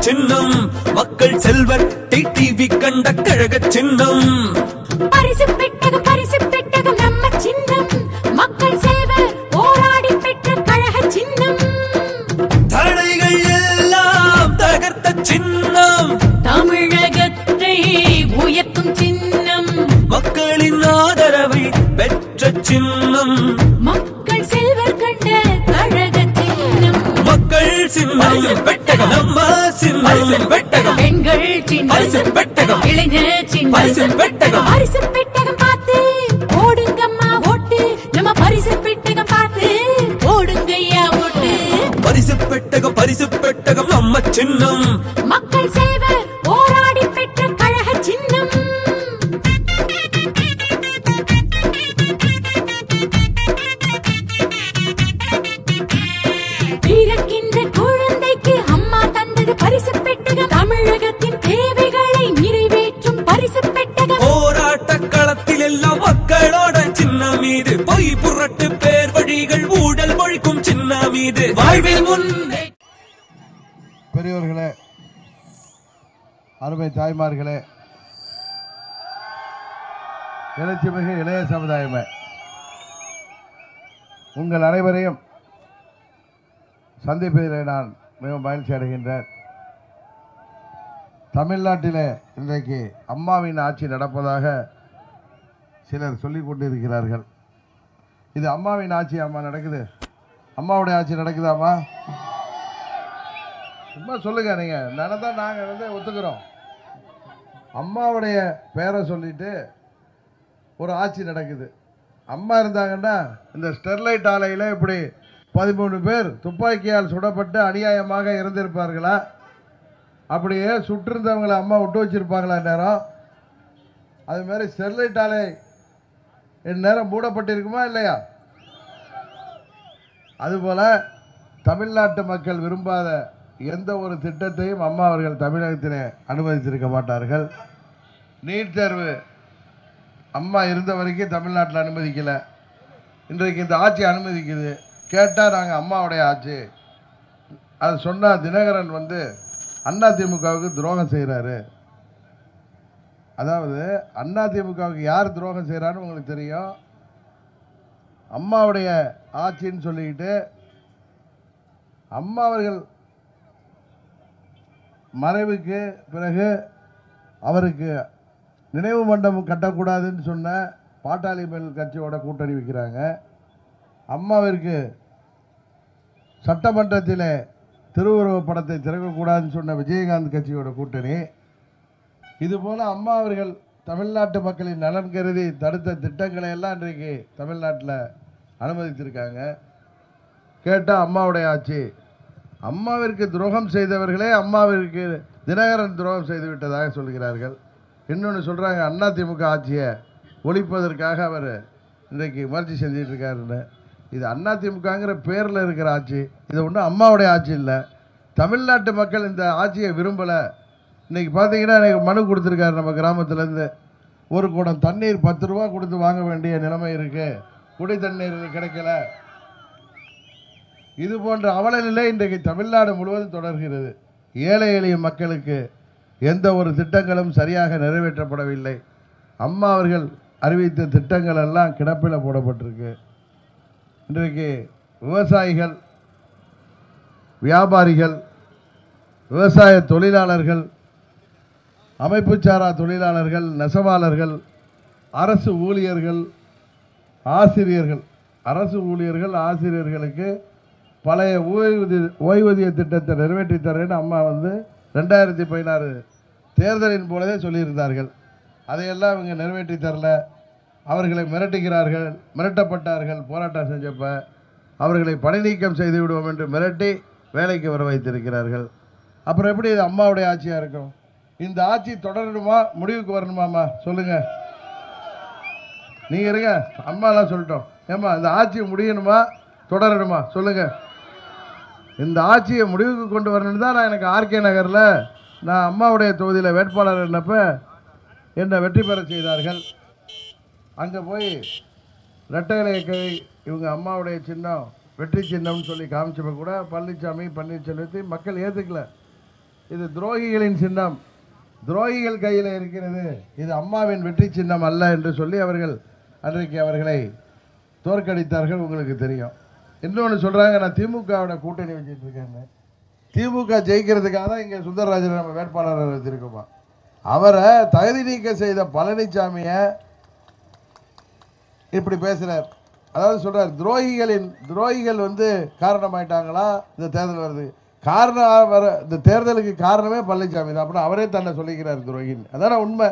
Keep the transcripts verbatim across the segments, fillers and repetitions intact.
சின்னம் மக்கள் செல்வர் டிடிவி கண்ட கழக சின்னம் பரிசு பெட்டகம் பரிசு பெட்டகம் நம்ம சின்னம் மக்கள் செல்வர் போராடி பெற்ற கழக சின்னம் தடைகள் எல்லாம் தகர்த்த சின்னம் தமிழகத்தை உயர்த்தும் சின்னம் மக்களின் ஆதரவை பெற்ற சின்னம் மக்கள் செல்வர் கண்ட கழக சின்னம் மக்கள் சின்னம் பெட்டகம் நம்ம சின்னம் பெட்டகம் பெண்கள் சின்னம் பெட்டகம் இளைஞர் சின்னம் பெட்டகம் பரிசு பெட்டகம் பார்த்து ஓடுங்கம்மா ஓட்டு நம்ம பரிசு பெட்டகம் பார்த்து ஓடுங்கய்யா ஓட்டு பரிசு பெட்டகம் பரிசு பெட்டகம் நம்ம சின்னம் மக்கள் செல்வர் போராடி பெற்ற கழக சின்னம் பிறக்கின்ற குழந்தைக்கு அம்மா தந்தது பரிசு பெட்டகம் தமிழகத்தின் தேவைகளை நிறைவேற்றும் பரிசு பெட்டகம் போராட்ட களத்தில் எல்லாம் மக்களோட சின்னம் மீது பொய் புரட்டு பேர் வழிகள் ஊழல் ஒழிக்கும் சின்னம் மீது வாழ்வில் முன்னே. பெரியவர்களே, அருமை தாய்மார்களே, எழுச்சிமிகு இளைய சமுதாயமே, உங்கள் அனைவரையும் சந்திப்பதில் நான் மிகவும் மகிழ்ச்சி அடைகின்றேன். தமிழ்நாட்டிலே இன்றைக்கு அம்மாவின் ஆட்சி நடப்பதாக சிலர் சொல்லிக் கொண்டிருக்கிறார்கள். இது அம்மாவின் ஆட்சி அம்மா நடக்குது, அம்மாவுடைய ஆட்சி நடக்குதாம்மா? சும்மா சொல்லுங்க, நீங்க நடந்தா நாங்க வந்து ஒத்துக்கிறோம். அம்மாவுடைய பேரை சொல்லிட்டு ஒரு ஆட்சி நடக்குது. அம்மா இருந்தாங்கன்னா இந்த ஸ்டெர்லைட் ஆலையில் இப்படி பதிமூணு பேர் துப்பாக்கியால் சுடப்பட்டு அநியாயமாக இறந்திருப்பார்களா? அப்படியே சுற்றிருந்தவங்களை அம்மா விட்டு வச்சிருப்பாங்களா நேரம்? அது மாதிரி ஸ்டெர்லைட் ஆலை நேரம் மூடப்பட்டிருக்குமா இல்லையா? அதுபோல தமிழ்நாட்டு மக்கள் விரும்பாத எந்த ஒரு திட்டத்தையும் அம்மா அவர்கள் தமிழகத்திலே அனுமதித்திருக்க மாட்டார்கள். நீட் தேர்வு அம்மா இருந்த வரைக்கும் தமிழ்நாட்டில் அனுமதிக்கலை. இன்றைக்கு இந்த ஆட்சி அனுமதிக்குது. கேட்டால் நாங்கள் அம்மாவுடைய ஆட்சி அது சொன்னால் தினகரன் வந்து அதிமுகவுக்கு துரோகம் செய்கிறாரு. அதாவது அதிமுகவுக்கு யார் துரோகம் செய்கிறான்னு உங்களுக்கு தெரியும். அம்மாவுடைய ஆட்சின்னு சொல்லிக்கிட்டு அம்மா அவர்கள் மறைவுக்கு பிறகு அவருக்கு நினைவு மண்டபம் கட்டக்கூடாதுன்னு சொன்ன பாட்டாளி மக்கள் கட்சியோட கூட்டணி வைக்கிறாங்க. அம்மாவிற்கு சட்டமன்றத்தில் திருவுருவ படத்தை திறக்கக்கூடாதுன்னு சொன்ன விஜயகாந்த் கட்சியோட கூட்டணி. இதுபோல் அம்மா அவர்கள் தமிழ்நாட்டு மக்களின் நலன் கருதி தடுத்த திட்டங்களை எல்லாம் இன்றைக்கு தமிழ்நாட்டில் அனுமதித்திருக்காங்க. கேட்டால் அம்மாவுடைய ஆட்சி. அம்மாவிற்கு துரோகம் செய்தவர்களே அம்மாவிற்கு தினகரன் துரோகம் செய்து விட்டதாக சொல்கிறார்கள். இன்னொன்று சொல்கிறாங்க, அதிமுக ஆட்சியை ஒழிப்பதற்காக அவர் இன்றைக்கு முயற்சி செஞ்சுட்டு இருக்காருன்னு. இது அதிமுகங்கிற பேரில் இருக்கிற ஆட்சி, இது ஒன்றும் அம்மாவுடைய ஆட்சி இல்லை. தமிழ்நாட்டு மக்கள் இந்த ஆட்சியை விரும்பலை. இன்றைக்கி பார்த்தீங்கன்னா எனக்கு மனு கொடுத்துருக்காரு நம்ம கிராமத்துலேருந்து. ஒரு குடம் தண்ணீர் பத்து ரூபா கொடுத்து வாங்க வேண்டிய நிலைமை இருக்குது, குடி தண்ணீர் கிடைக்கல. இது போன்ற அவல நிலை இன்றைக்கு தமிழ்நாடு முழுவதும் தொடர்கிறது. ஏழை எளிய மக்களுக்கு எந்த ஒரு திட்டங்களும் சரியாக நிறைவேற்றப்படவில்லை. அம்மா அவர்கள் அறிவித்த திட்டங்கள் எல்லாம் கிடப்பில் போடப்பட்டிருக்கு. இன்றைக்கு விவசாயிகள், வியாபாரிகள், விவசாய தொழிலாளர்கள், அமைப்பு சாரா தொழிலாளர்கள், நெசவாளர்கள், அரசு ஊழியர்கள், ஆசிரியர்கள், அரசு ஊழியர்கள் ஆசிரியர்களுக்கு பழைய ஓய்வூதிய ஓய்வூதிய திட்டத்தை நிறைவேற்றி தரேன்னு அம்மா வந்து ரெண்டாயிரத்தி பதினாறு தேர்தலின் போலவே சொல்லியிருந்தார்கள். அதையெல்லாம் இவங்க நிறைவேற்றி தரல. அவர்களை மிரட்டுகிறார்கள், மிரட்டப்பட்டார்கள். போராட்டம் செஞ்சப்ப அவர்களை பணி நீக்கம் செய்து விடுவோம் என்று மிரட்டி வேலைக்கு வர வைத்திருக்கிறார்கள். அப்புறம் எப்படி இது அம்மாவுடைய ஆட்சியாக இருக்கும்? இந்த ஆட்சி தொடரணுமா, முடிவுக்கு வரணுமாம்மா சொல்லுங்க. நீங்கள் இருங்க, அம்மாலாம் சொல்லிட்டோம். ஏம்மா இந்த ஆட்சி முடியணுமா தொடரணுமா சொல்லுங்க. இந்த ஆட்சியை முடிவுக்கு கொண்டு வரணும்னு தான் நான் எனக்கு ஆர்கே நகரில் நான் அம்மாவுடைய தொகுதியில் வேட்பாளர் இருந்தப்ப என்னை வெற்றி பெற செய்தார்கள். அங்கே போய் ரெட்டை கை இவங்க அம்மாவுடைய சின்னம் வெற்றி சின்னம்னு சொல்லி காமிச்சப்ப கூட பழனிசாமி பன்னீர்செல்வத்தை மக்கள் ஏற்றுக்கல. இது துரோகிகளின் சின்னம், துரோகிகள் கையில் இருக்கிறது, இது அம்மாவின் வெற்றி சின்னம் அல்ல என்று சொல்லி அவர்கள் அன்றைக்கு அவர்களை தோற்கடித்தார்கள். உங்களுக்கு தெரியும். இன்னொன்று சொல்றாங்க, நான் திமுகவோட கூட்டணி வச்சுட்டு இருக்கேன்னு. திமுக ஜெயிக்கிறதுக்காக தான் இங்கே சுந்தரராஜன் நம்ம வேட்பாளர் வச்சிருக்கோமா. அவரை தகுதி நீக்கம் செய்த பழனிசாமியை இப்படி பேசுறார். அதாவது சொல்றார், துரோகிகளின் துரோகிகள் வந்து காரணமாயிட்டாங்களா இந்த தேர்தல் வருது, காரணம் வர இந்த தேர்தலுக்கு காரணமே பழனிசாமி தான். அப்புறம் அவரே தன்னை சொல்லிக்கிறார் துரோகின்னு. அதான உண்மை.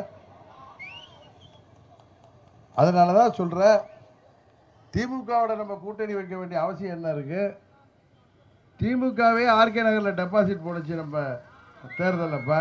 அதனால தான் சொல்ற, திமுகவோட நம்ம கூட்டணி வைக்க வேண்டிய அவசியம் என்ன இருக்கு? திமுகவே ஆர்கே நகர்ல டெபாசிட் போடுச்சு நம்ம தேர்தல். அப்ப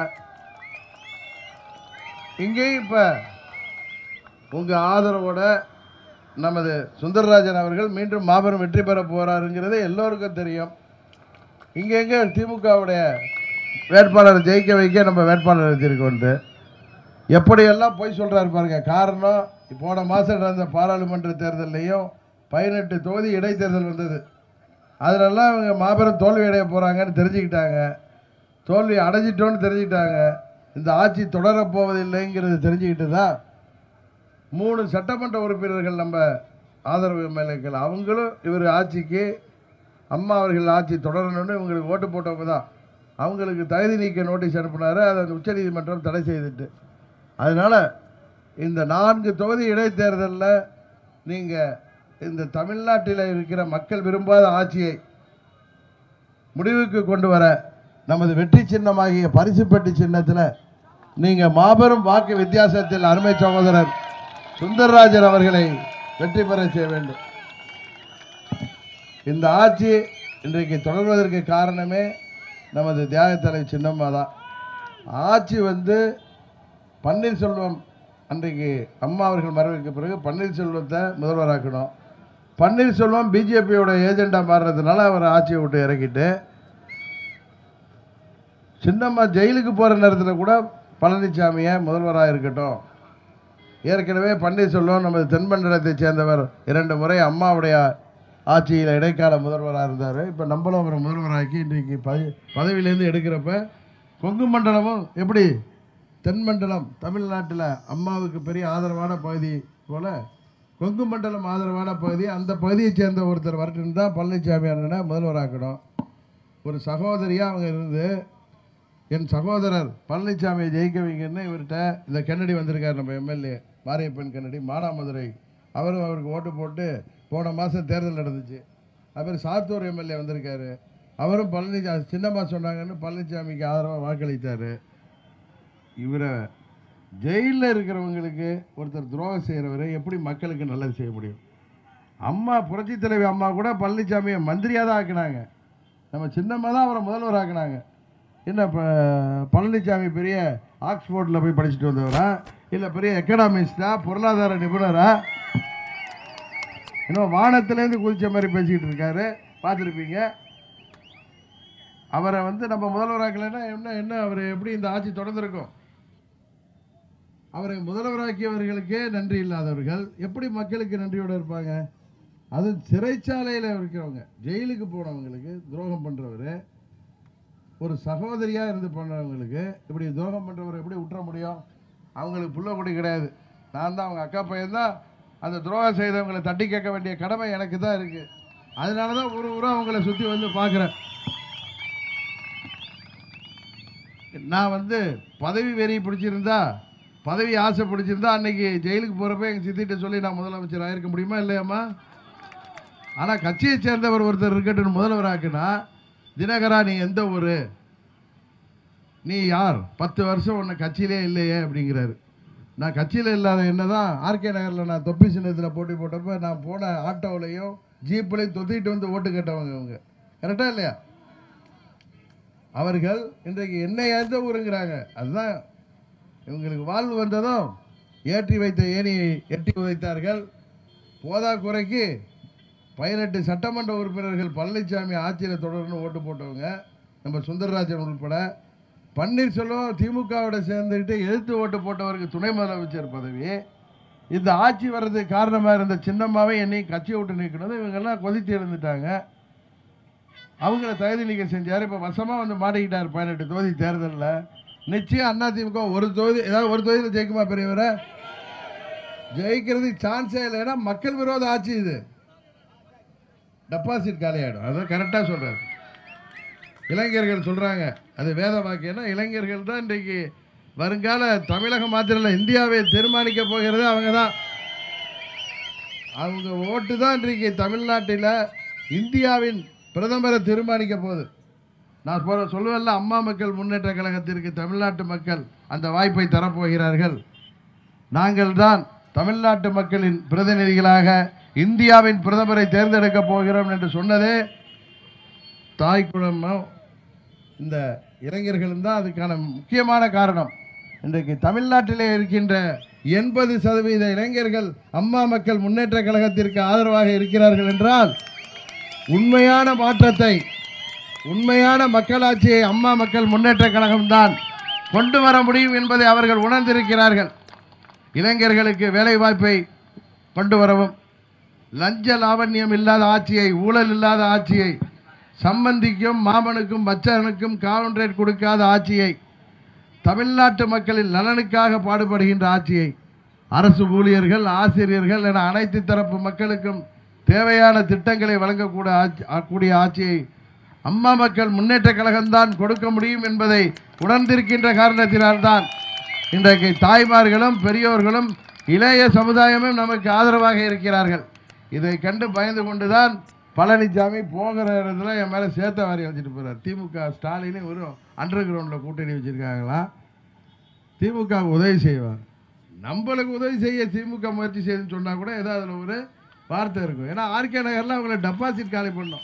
இங்கேயும் இப்ப உங்க ஆதரவோட நமது சுந்தரராஜன் அவர்கள் மீண்டும் மாபெரும் வெற்றி பெற போறாருங்கிறது எல்லோருக்கும் தெரியும். இங்க எங்க திமுகவுடைய வேட்பாளரை ஜெயிக்க வைக்க நம்ம வேட்பாளர் வச்சிருக்கோம். எப்படியெல்லாம் போய் சொல்றாரு பாருங்க. காரணம், போன மாசம் நடந்த பாராளுமன்ற தேர்தலையும் பதினெட்டு தொகுதி இடைத்தேர்தல் வந்தது. அதிலெல்லாம் இவங்க மாபெரும் தோல்வி அடைய போறாங்கன்னு தெரிஞ்சுக்கிட்டாங்க. தோல்வி அடைஞ்சிட்டோன்னு தெரிஞ்சுக்கிட்டாங்க. இந்த ஆட்சி தொடரப்போவதில்லைங்கிறது தெரிஞ்சுக்கிட்டு தான் மூணு சட்டமன்ற உறுப்பினர்கள் நம்ம ஆதரவு எம்எல்ஏக்கள் அவங்களும் இவர் ஆட்சிக்கு அம்மா அவர்கள் ஆட்சி தொடரணும்னு இவங்களுக்கு ஓட்டு போட்டவங்க தான். அவங்களுக்கு தகுதி நீக்க நோட்டீஸ் அனுப்பினாரு. அதை உச்சநீதிமன்றம் தடை செய்துட்டு. அதனால இந்த நான்கு தொகுதி இடைத்தேர்தலில் நீங்கள் இந்த தமிழ்நாட்டில் இருக்கிற மக்கள் விரும்பாத ஆட்சியை முடிவுக்கு கொண்டு வர நமது வெற்றி சின்னமாகிய பரிசு பெட்டி சின்னத்தில் நீங்கள் மாபெரும் வாக்கு வித்தியாசத்தில் அருமை சகோதரர் சுந்தரராஜன் அவர்களை வெற்றி பெற செய்ய வேண்டும். இந்த ஆட்சி இன்றைக்கு தொடர்வதற்கு காரணமே நமது தியாகத்தலை சின்னம்மா தான். ஆட்சி வந்து பன்னீர்செல்வம் அன்றைக்கு அம்மா அவர்கள் மறைவுக்கு பிறகு பன்னீர்செல்வத்தை முதல்வராக்கணும். பன்னீர்செல்வம் பிஜேபியோட ஏஜெண்டா மாறுறதுனால அவர் ஆட்சியை விட்டு இறக்கிட்டு, சின்னம்மா ஜெயிலுக்கு போகிற நேரத்தில் கூட பழனிசாமியை முதல்வராக இருக்கட்டும். ஏற்கனவே பன்னீர்செல்வம் நமது தென்மண்டலத்தை சேர்ந்தவர், இரண்டு முறை அம்மாவுடைய ஆட்சியில் இடைக்கால முதல்வராக இருந்தார். இப்போ நம்மளும் அவரை முதல்வராக்கி இன்றைக்கு பதவி பதவியிலேருந்து எடுக்கிறப்ப கொங்கு மண்டலமும் எப்படி தென்மண்டலம் தமிழ்நாட்டில் அம்மாவுக்கு பெரிய ஆதரவான பகுதி போல கொங்கு மண்டலம் ஆதரவான பகுதி, அந்த பகுதியை சேர்ந்த ஒருத்தர் வரட்டுன்னு தான் பழனிசாமி அண்ணனை முதல்வராக்கணும். ஒரு சகோதரியாக அவங்க இருந்து என் சகோதரர் பழனிசாமியை ஜெயிக்க வைங்கன்னு இவர்கிட்ட இந்த கென்னடி வந்திருக்கார், நம்ம எம்எல்ஏ மாரியப்பன் கென்னடி மானாமதுரை. அவரும் அவருக்கு ஓட்டு போட்டு போன மாதம் தேர்தல் நடந்துச்சு. அப்புறம் சாத்தூர் எம்எல்ஏ வந்திருக்காரு. அவரும் பழனிசாமி சின்னம்மா சொன்னாங்கன்னு பழனிசாமிக்கு ஆதரவாக வாக்களித்தார். இவரை ஜெயிலில் இருக்கிறவங்களுக்கு ஒருத்தர் துரோகம் செய்கிறவரை எப்படி மக்களுக்கு நல்லது செய்ய முடியும்? அம்மா புரட்சி தலைவி அம்மா கூட பழனிசாமியை மந்திரியாக தான் ஆக்கினாங்க. நம்ம சின்னம்மா தான் அவரை முதல்வர் ஆக்கினாங்க. என்ன இப்போ பழனிசாமி பெரிய ஆக்ஸ்போர்டில் போய் படிச்சுட்டு வந்தவரா, இல்லை பெரிய எக்கனாமிஸ்டா, பொருளாதார நிபுணரா? இன்னும் வானத்திலேருந்து குதிச்ச மாதிரி பேசிக்கிட்டு இருக்காரு, பார்த்துருப்பீங்க. அவரை வந்து நம்ம முதல்வராக்கலைன்னா என்ன என்ன அவர் எப்படி இந்த ஆட்சி தொடர்ந்துருக்கும்? அவரை முதல்வராக்கியவர்களுக்கே நன்றி இல்லாதவர்கள் எப்படி மக்களுக்கு நன்றியோடு இருப்பாங்க? அது சிறைச்சாலையில் இருக்கிறவங்க, ஜெயிலுக்கு போனவங்களுக்கு துரோகம் பண்ணுறவர், ஒரு சகோதரியாக இருந்து பண்ணுறவங்களுக்கு இப்படி துரோகம் பண்ணுறவர் எப்படி விட்டுற முடியும்? அவங்களுக்கு புள்ள கொடி கிடையாது. நான் தான் அவங்க அக்கா பையன்தான். அந்த துரோகம் செய்தவங்களை தட்டி கேட்க வேண்டிய கடமை எனக்கு தான் இருக்குது. அதனால தான் ஒரு ஊராக அவங்கள சுற்றி வந்து பார்க்குறேன். நான் வந்து பதவி வெறி பிடிச்சிருந்தா, பதவி ஆசை பிடிச்சிருந்தா அன்னைக்கு ஜெயிலுக்கு போகிறப்ப எங்கள் சித்திட்ட சொல்லி நான் முதலமைச்சர் ஆயிருக்க முடியுமா இல்லையாம்மா? ஆனால் கட்சியை சேர்ந்தவர் ஒருத்தர் இருக்கட்டும் முதல்வராக்குனா, தினகரா நீ எந்த ஊர், நீ யார், பத்து வருஷம் உன்னை கட்சியிலே இல்லையே அப்படிங்கிறாரு. நான் கட்சியில் இல்லாத என்ன தான் ஆர்கே நகரில் நான் தொப்பி சின்னத்தில் போட்டி போட்டப்போ நான் போன ஆட்டோவிலையும் ஜீப்லையும் தொத்திட்டு வந்து ஓட்டு கேட்டவங்க இவங்க. கரெக்டா இல்லையா? அவர்கள் இன்றைக்கு என்ன எந்த ஊருங்கிறாங்க. அதுதான் இவங்களுக்கு வாழ்வு வந்ததும் ஏற்றி வைத்த ஏணியை எட்டி வைத்தார்கள். போதா குறைக்கு பதினெட்டு சட்டமன்ற உறுப்பினர்கள் பழனிசாமி ஆட்சியில் தொடர்ந்து ஓட்டு போட்டவங்க நம்ம சுந்தரராஜன் உட்பட. பன்னீர்செல்வம் திமுகவோட சேர்ந்துக்கிட்டு எதிர்த்து ஓட்டு போட்டவருக்கு துணை முதலமைச்சர் பதவி. இந்த ஆட்சி வர்றதுக்கு காரணமாக இருந்த சின்னம்மாவை என்னையும் கட்சியை விட்டு நீக்கணும். இவங்கெல்லாம் கொதித்து எழுந்துட்டாங்க. அவங்கள தகுதி நீக்கம் செஞ்சார். இப்போ வசமாக வந்து மாட்டிக்கிட்டார் பதினெட்டு தொகுதி தேர்தலில். நிச்சயம் அதிமுக ஒரு தொகுதி ஏதாவது ஒரு தொகுதியில் ஜெயிக்குமா பெரியவரை? ஜெயிக்கிறதுக்கு சான்ஸே இல்லை. ஏன்னா மக்கள் விரோத ஆட்சி இது. டெபாசிட் காலியாயிடும். அதான் கரெக்டாக சொல்கிறார். இளைஞர்கள் சொல்கிறாங்க அது வேத வாக்கியம்னா இளைஞர்கள் தான் இன்றைக்கு வருங்கால தமிழகம் மாத்திரம் இல்லை இந்தியாவை தீர்மானிக்க போகிறது அவங்க தான். அவங்க ஓட்டு தான் இன்றைக்கு தமிழ்நாட்டில் இந்தியாவின் பிரதமரை தீர்மானிக்க போகுது. நான் சொல்லுவேன்ல, அம்மா மக்கள் முன்னேற்ற கழகத்திற்கு தமிழ்நாட்டு மக்கள் அந்த வாய்ப்பை தரப்போகிறார்கள். நாங்கள் தான் தமிழ்நாட்டு மக்களின் பிரதிநிதிகளாக இந்தியாவின் பிரதமரை தேர்ந்தெடுக்க போகிறோம் என்று சொன்னதே தாய்க்குளமும் இந்த இளைஞர்களும் தான். அதுக்கான முக்கியமான காரணம் இன்றைக்கு தமிழ்நாட்டிலே இருக்கின்ற எண்பது சதவீத இளைஞர்கள் அம்மா மக்கள் முன்னேற்ற கழகத்திற்கு ஆதரவாக இருக்கிறார்கள் என்றால் உண்மையான மாற்றத்தை, உண்மையான மக்களாட்சியை அம்மா மக்கள் முன்னேற்ற கழகம்தான் கொண்டு வர முடியும் என்பதை அவர்கள் உணர்ந்திருக்கிறார்கள். இளைஞர்களுக்கு வேலை வாய்ப்பை கொண்டு வரவும், லஞ்ச லாவண்யம் இல்லாத ஆட்சியை, ஊழல் இல்லாத ஆட்சியை, சம்பந்திக்கும் மாமனுக்கும் மச்சனுக்கும் கான்ட்ராக்ட் கொடுக்காத ஆட்சியை, தமிழ்நாட்டு மக்களின் நலனுக்காக பாடுபடுகின்ற ஆட்சியை, அரசு ஊழியர்கள், ஆசிரியர்கள் என அனைத்து தரப்பு மக்களுக்கும் தேவையான திட்டங்களை வழங்கக்கூடிய ஆட்சியை அம்மா மக்கள் முன்னேற்ற கழகம்தான் கொடுக்க முடியும் என்பதை உணர்ந்திருக்கின்ற காரணத்தினால்தான் இன்றைக்கு தாய்மார்களும் பெரியோர்களும் இளைய சமுதாயமும் நமக்கு ஆதரவாக இருக்கிறார்கள். இதை கண்டு பயந்து கொண்டுதான் பழனிசாமி போகிற இடத்துல என் மேலே சேத்த வாரி வச்சுட்டு போகிறார். திமுக ஸ்டாலினே ஒரு அண்டர் கிரவுண்டில் கூட்டணி வச்சுருக்காங்களா? திமுக உதவி செய்வார். நம்மளுக்கு உதவி செய்ய திமுக முயற்சி செய்யுதுன்னு சொன்னால் கூட ஏதாவது அதில் ஒரு வார்த்தை இருக்கும். ஏன்னா ஆர்கே நகரில் அவங்கள டெபாசிட் காலி பண்ணோம்.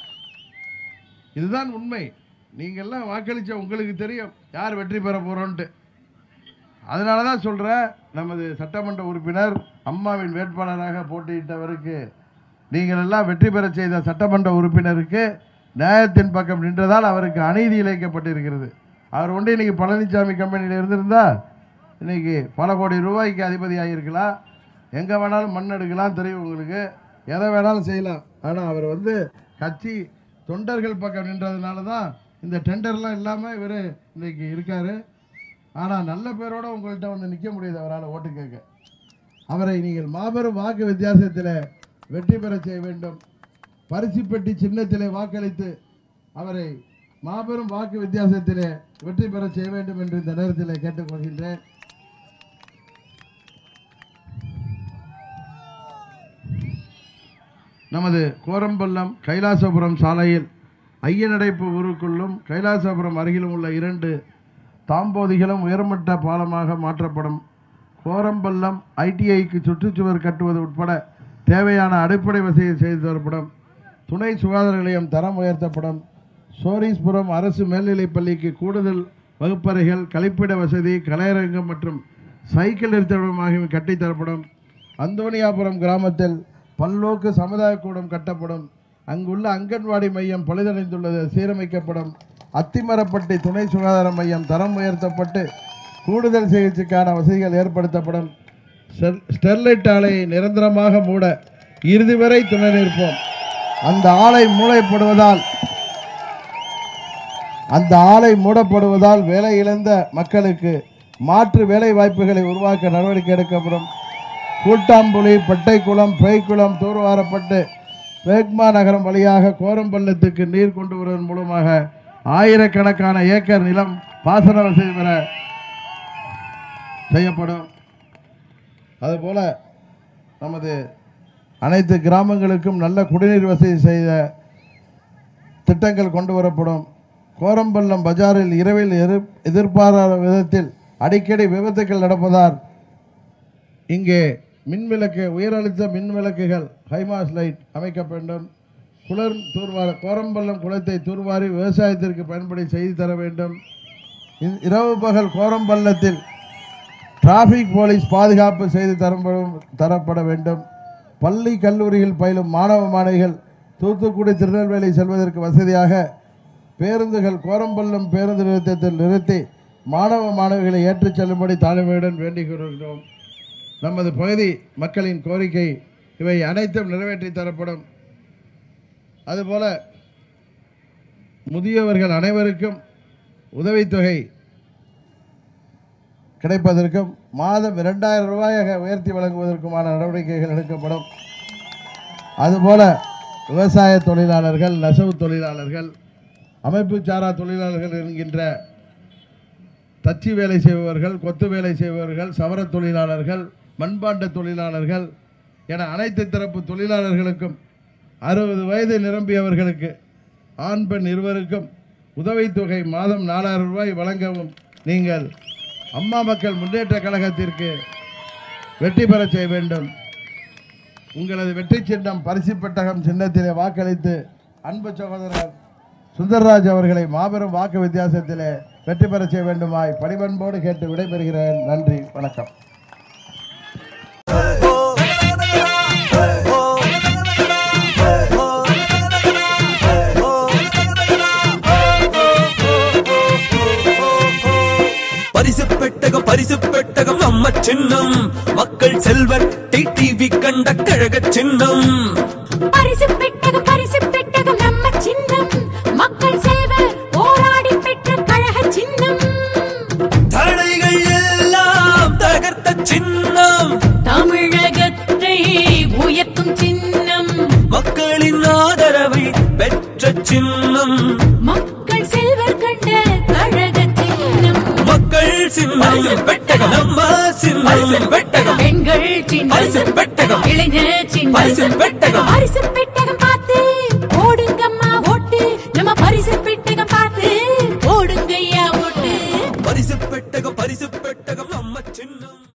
இதுதான் உண்மை. நீங்கள்லாம் வாக்களித்த உங்களுக்கு தெரியும் யார் வெற்றி பெற போகிறோன்ட்டு. அதனால தான் சொல்கிறேன், நமது சட்டமன்ற உறுப்பினர் அம்மாவின் வேட்பாளராக போட்டியிட்டவருக்கு, நீங்கள் எல்லாம் வெற்றி பெற செய்த சட்டமன்ற உறுப்பினருக்கு நியாயத்தின் பக்கம் நின்றதால் அவருக்கு அநீதி இழைக்கப்பட்டிருக்கிறது. அவர் ஒன்று இன்னைக்கு பழனிசாமி கம்பெனியில் இருந்திருந்தா இன்னைக்கு பல கோடி ரூபாய்க்கு அதிபதியாக இருக்கலாம், எங்கே வேணாலும் மண் எடுக்கலாம், தெரியும் உங்களுக்கு, எதை வேணாலும் செய்யலாம். ஆனால் அவர் வந்து கட்சி தொண்டர்கள் பக்கம் நின்றதுனால தான் இந்த டெண்டர்லாம் இல்லாமல் இவர் இன்னைக்கு இருக்கார். ஆனால் நல்ல பேரோடு உங்கள்கிட்ட வந்து நிற்க முடியுது அவரால் ஓட்டு கேட்க. அவரை நீங்கள் மாபெரும் வாக்கு வித்தியாசத்தில் வெற்றி பெற செய்ய வேண்டும். பரிசு பெட்டி சின்னத்திலே வாக்களித்து அவரை மாபெரும் வாக்கு வித்தியாசத்திலே வெற்றி பெற செய்ய வேண்டும் என்று இந்த நேரத்தில் கேட்டுக்கொள்கின்றேன். நமது கோரம்பள்ளம் கைலாசபுரம் சாலையில் ஐயனடைப்பு ஊருக்குள்ளும் கைலாசபுரம் அருகிலும் உள்ள இரண்டு தாம்போதிகளும் உயர்மட்ட பாலமாக மாற்றப்படும். கோரம்பள்ளம் ஐடிஐக்கு சுற்றுச்சுவர் கட்டுவது உட்பட தேவையான அடிப்படை வசதியை செய்து தரப்படும். துணை சுகாதார நிலையம் தரம் உயர்த்தப்படும். சோரீஸ்புரம் அரசு மேல்நிலைப் பள்ளிக்கு கூடுதல் வகுப்பறைகள், கழிப்பிட வசதி, கலையரங்கம் மற்றும் சைக்கிள் நிறுத்தம் ஆகியவை கட்டித்தரப்படும். அந்தோனியாபுரம் கிராமத்தில் பல்நோக்கு சமுதாய கூடம் கட்டப்படும். அங்குள்ள அங்கன்வாடி மையம் பழுதடைந்துள்ளது, சீரமைக்கப்படும். அத்திமரப்பட்டி துணை சுகாதார மையம் தரம் உயர்த்தப்பட்டு கூடுதல் சிகிச்சைக்கான வசதிகள் ஏற்படுத்தப்படும். ஸ்டெர்லைட் ஆலையை நிரந்தரமாக மூட இறுதி வரை துணை நிற்போம். அந்த ஆலை மூடப்படுவதால் அந்த ஆலை மூடப்படுவதால் வேலை இழந்த மக்களுக்கு மாற்று வேலை வாய்ப்புகளை உருவாக்க நடவடிக்கை எடுக்கப்படும். கூட்டாம்புலி, பெட்டைக்குளம், பேய்க்குளம் தூர்வாரப்பட்டு வேக்மா நகரம் வழியாக கோரம்பள்ளத்துக்கு நீர் கொண்டு வருவதன் மூலமாக ஆயிரக்கணக்கான ஏக்கர் நிலம் பாசன வசதி பெற செய்யப்படும். அதுபோல நமது அனைத்து கிராமங்களுக்கும் நல்ல குடிநீர் வசதி செய்த திட்டங்கள் கொண்டு வரப்படும். கோரம்பள்ளம் பஜாரில் இரவில் எதிர்பாராத விதத்தில் அடிக்கடி விபத்துக்கள் நடப்பதால் இங்கே மின்விளக்கு, உயரழுத்த மின் விளக்குகள், ஹைமாஸ் லைட் அமைக்க வேண்டும். குளர் தூர்வார கோரம்பள்ளம் குளத்தை தூர்வாரி விவசாயத்திற்கு பயன்படி செய்து தர வேண்டும். இரவு பகல் கோரம்பள்ளத்தில் டிராஃபிக் போலீஸ் பாதுகாப்பு செய்து தரப்படும் தரப்பட வேண்டும். பள்ளி கல்லூரியில் பயிலும் மாணவ மாணவிகள் தூத்துக்குடி, திருநெல்வேலி செல்வதற்கு வசதியாக பேருந்துகள் கோரம்பள்ளம் பேருந்து நிறுத்தத்தில் நிறுத்தி மாணவ மாணவிகளை ஏற்றுச் செல்லும்படி தாழ்மையுடன் வேண்டிக் கொள்கிறோம். நமது பகுதி மக்களின் கோரிக்கை இவை அனைத்தும் நிறைவேற்றி தரப்படும். அதுபோல முதியவர்கள் அனைவருக்கும் உதவித்தொகை கிடைப்பதற்கும் மாதம் இரண்டாயிரம் ரூபாயாக உயர்த்தி வழங்குவதற்குமான நடவடிக்கைகள் எடுக்கப்படும். அதுபோல விவசாய தொழிலாளர்கள், நெசவு தொழிலாளர்கள், அமைப்பு சாரா தொழிலாளர்கள் என்கின்ற தச்சு வேலை செய்பவர்கள், கொத்து வேலை செய்பவர்கள், சவர தொழிலாளர்கள், மண்பாண்ட தொழிலாளர்கள் என அனைத்து தரப்பு தொழிலாளர்களுக்கும் அறுபது வயது நிரம்பியவர்களுக்கு ஆண் பெண் இருவருக்கும் உதவித்தொகை மாதம் நாலாயிரம் ரூபாய் வழங்கவும் நீங்கள் அம்மா மக்கள் முன்னேற்ற கழகத்திற்கு வெற்றி பெற செய்ய வேண்டும். உங்களது வெற்றி சின்னம் பரிசு பெட்டகம் சின்னத்திலே வாக்களித்து அன்பு சகோதரர் சுந்தர்ராஜ் அவர்களை மாபெரும் வாக்கு வித்தியாசத்திலே வெற்றி பெற செய்ய வேண்டுமாய் பணிபன்போடு கேட்டு விடைபெறுகிறேன். நன்றி, வணக்கம். பரிசு பெட்டகம் பரிசு பெட்டகம் நம்ம சின்னம், மக்கள் செல்வர் டிவி கண்ட கழக சின்னம். பரிசு பெட்டகம் பரிசு பெட்டகம் நம்ம சின்னம், மக்கள் செல்வர் போராடி பெற்ற கழக சின்னம். தடைகள் எல்லாம் தகர்த்த சின்னம், தமிழகத்தை உயர்த்தும் சின்னம், மக்களின் ஆதரவை பெற்ற சின்னம். மக்கள் செல்வர் கண்ட கழக சின்னம். மக்கள் சின்னம் பெட்டகம் நம்ம சின்னம் பெட்டகம். பெண்கள் சின்னம் பரிசு பெட்டகம், இளைஞர் சின்னம் பரிசு பெட்டகம். பரிசு பெட்டகம் பார்த்து ஓடுங்கம்மா ஓட்டு, நம்ம பரிசு பெட்டகம் பார்த்து ஓடுங்கய்யா ஓட்டு. பரிசு பெட்டகம் பரிசு பெட்டகம் நம்ம சின்னம்.